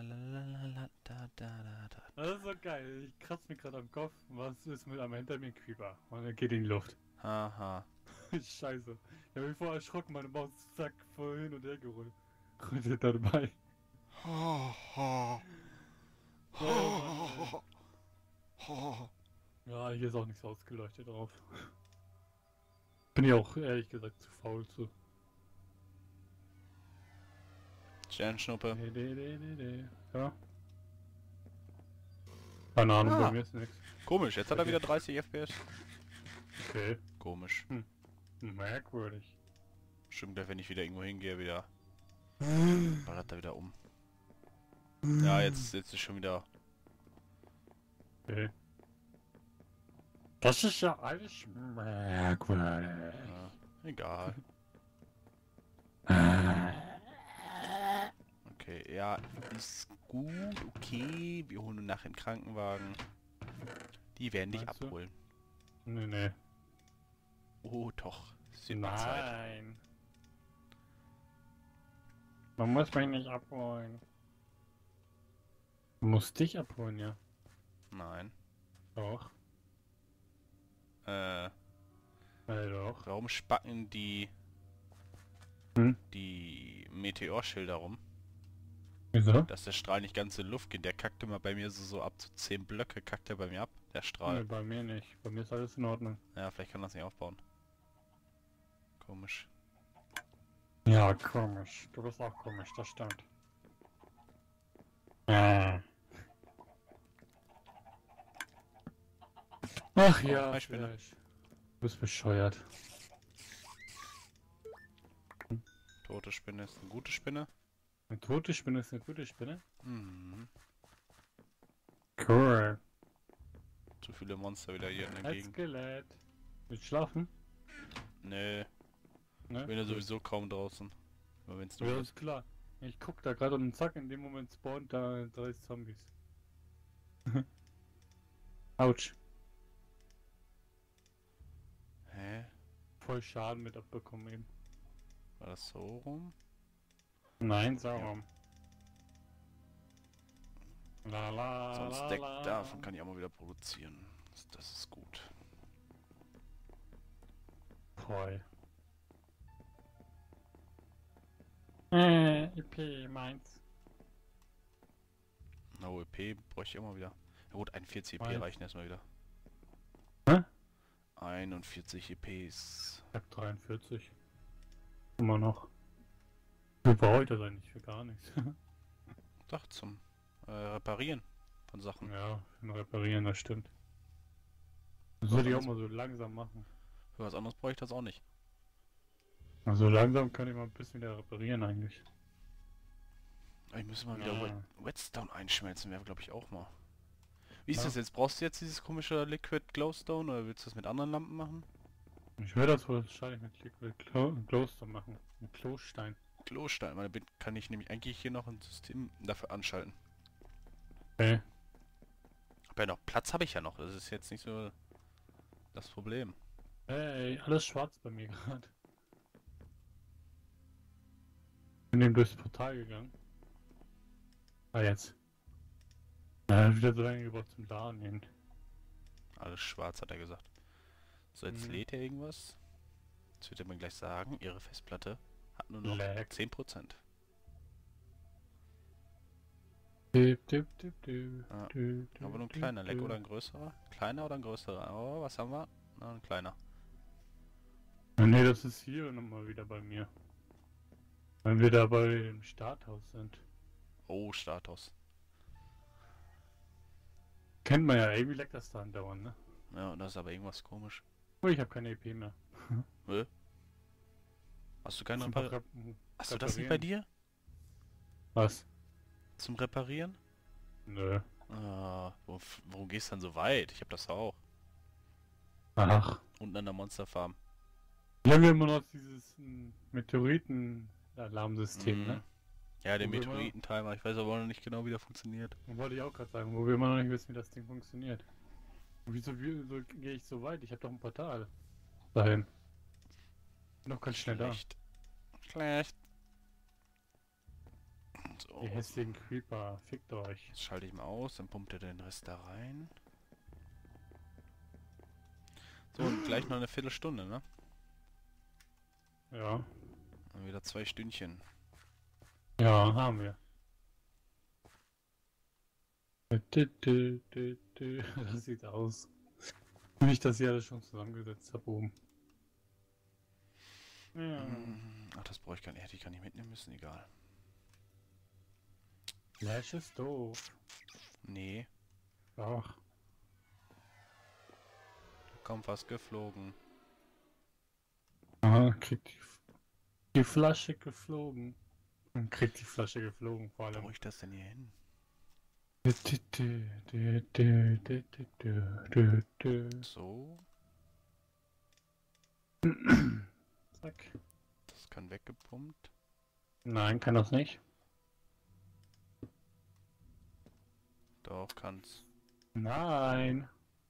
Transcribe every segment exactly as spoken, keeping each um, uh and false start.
Lalalala, da, da, da, da. Das ist so geil. Ich kratze mich gerade am Kopf. Was ist mit einem hinter mir ein Creeper? Und er geht in die Luft. Haha. Scheiße. Ich habe mich vorher erschrocken, meine Maus zack voll hin und her gerollt. Und dabei. Ja, hier ist auch nichts ausgeleuchtet drauf. Bin ich auch ehrlich gesagt zu faul zu. Sternschnuppe. Nee, nee, nee, nee, nee. Ja. Keine Ahnung, Ah. bei mir ist nichts. Komisch, jetzt hat er wieder dreißig F P S. Okay. Komisch. Merkwürdig. Stimmt, gleich wenn ich wieder irgendwo hingehe, wieder. Ballert er wieder um. Ja, jetzt, jetzt ist schon wieder. Okay. Das ist ja alles merkwürdig. Ja, egal. Okay, ja, ist gut, okay. Wir holen nachher einen Krankenwagen. Die werden dich Meinst du? abholen. Nee, nee. Oh, doch. Es wird mal Zeit. Nein. Man muss mich nicht abholen. Du musst dich abholen, ja. Nein. Doch. Äh, Ja, doch. warum spacken die Hm? die Meteorschilder rum? Wieso? Dass der Strahl nicht ganz in die Luft geht. Der kackt immer bei mir so, so ab zu zehn Blöcke, kackt er bei mir ab, der Nee, Strahl. bei mir nicht. Bei mir ist alles in Ordnung. Ja, vielleicht kann das nicht aufbauen. Komisch. Ja, komisch. Du bist auch komisch, das stimmt. Äh. Ach ja, Hi, Spinne. vielleicht. Du bist bescheuert. Tote Spinne ist eine gute Spinne. Eine tote Spinne ist eine gute Spinne? Mhm. Cool. Zu viele Monster wieder hier in der Ein Gegend. Skelett. Willst du schlafen? Nee, Ne? ich bin ja sowieso kaum draußen. Aber wenn's Ja, nur ist klar. Ich guck da gerade und zack, in dem Moment spawnt da drei Zombies. Autsch. Hä? Voll Schaden mit abbekommen eben. War das so rum? Nein, Sauron. La la Sonst la, Deck la. davon kann ich auch mal wieder produzieren. Das, das ist gut. Voll. Äh, E P meins. Na, O E P bräuchte ich immer wieder. Ja gut, einundvierzig E P Meins. reichen erstmal wieder. Hä? einundvierzig E Ps. Ich hab dreiundvierzig. Immer noch. Für heute das eigentlich für gar nichts. Doch, zum äh, Reparieren von Sachen. Ja, für ein Reparieren, das stimmt. Das würde ich auch mal so langsam machen. Für was anderes bräuchte ich das auch nicht. Also langsam kann ich mal ein bisschen wieder reparieren eigentlich. Aber ich müsste mal wieder Ja. Wet Whetstone einschmelzen, wäre glaube ich auch mal. Wie ist Ja. das jetzt? Brauchst du jetzt dieses komische Liquid Glowstone oder willst du das mit anderen Lampen machen? Ich werde das wohl wahrscheinlich mit Liquid Glo- Glowstone machen. Mit Klostein. Glowstein, weil damit kann ich nämlich eigentlich hier noch ein System dafür anschalten. Okay. Aber ja noch Platz habe ich ja noch, das ist jetzt nicht so das Problem. Hey, alles schwarz bei mir gerade. Bin eben durchs Portal gegangen. Ah, jetzt. Ja, wieder so lange gebraucht zum Laden hin. Alles schwarz, hat er gesagt. So, jetzt Mhm. lädt er irgendwas. Jetzt wird er mir gleich sagen, ihre Festplatte hat nur noch Lag. zehn Prozent. Dip, dip, dip, dip, Ja, dip, dip, Aber nur ein dip, kleiner Leck dip. oder ein größerer? Kleiner oder ein größerer? Oh, was haben wir? Na, ein kleiner. Ah, nee, das ist hier nochmal wieder bei mir. Wenn wir da bei dem Starthaus sind. Oh, Status. Kennt man ja, irgendwie leckt das da andauernd, ne? Ja, und das ist aber irgendwas komisch. Oh, ich habe keine E P mehr. Hä? Hast du keinen Zum Repar Rep- Hast du das nicht bei reparieren. dir? Was? Zum Reparieren? Nö. Ah, wo, warum gehst du dann so weit? Ich hab das auch. Ach. Unten an der Monsterfarm. Hier haben wir immer noch dieses mm, Meteoriten-Alarmsystem, ne? Mhm. Ja, der Wo wir immer- Meteoriten-Timer. Ich weiß aber noch nicht genau, wie der funktioniert. Das wollte ich auch gerade sagen, wo wir immer noch nicht wissen, wie das Ding funktioniert. Und wieso, wieso gehe ich so weit? Ich habe doch ein Portal. Dahin. Bin doch ganz schnell da. Schlecht. Schlecht. So, Die hässlichen Creeper, fickt euch. jetzt schalte ich mal aus, dann pumpt er den Rest da rein. So, und gleich noch eine Viertelstunde, ne? Ja. Dann wieder zwei Stündchen. Ja, haben wir. Dü, dü, dü, dü. Das sieht aus. Wie ich das hier alles schon zusammengesetzt habe oben. Ja. Mm, Ach, das brauche ich gar nicht. Hätte ich gar nicht mitnehmen müssen, egal. Flash ist doof. Nee, Ach. kommt was geflogen. Aha, kriegt die, die Flasche geflogen. Und kriegt die Flasche geflogen, vor Wo allem. brauche ich das denn hier hin? Dü, dü, dü, dü, dü, dü, dü, dü, dü. So, Zack. das kann weggepumpt. Nein, kann das nicht. Doch, kann's. Nein.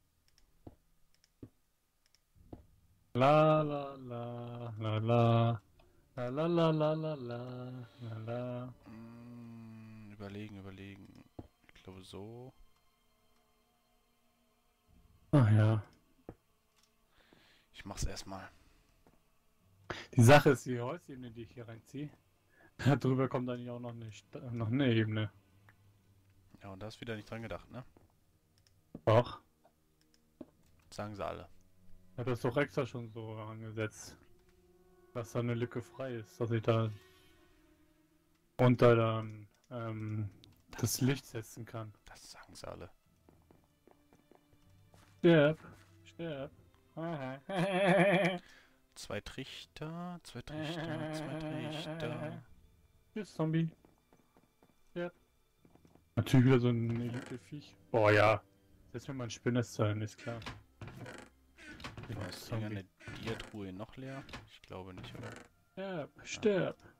La la la la la la la la la la la la la. Mm, überlegen, überlegen. Ich glaube so. Ach ja. Ich mach's erstmal. Die Sache ist, die Holzebene, die ich hier reinziehe, darüber kommt eigentlich auch noch eine, Sta- noch eine Ebene. Ja, und da ist wieder nicht dran gedacht, ne? Doch. Sagen sie alle. Ich habe das doch extra schon so angesetzt, dass da eine Lücke frei ist, dass ich da unter dann ähm, das Licht setzen kann. Das sagen sie alle. Sterb, sterb. Aha. Zwei Trichter, zwei Trichter, zwei Trichter. Tschüss, Zombie. Sterb. Natürlich wieder so ein Elite-Viech. Boah, ja. Setz mir mal ein Spinneszahlen, ist klar. So, ist hier eine Dia-Truhe noch leer? Ich glaube nicht, oder? Sterb, sterb.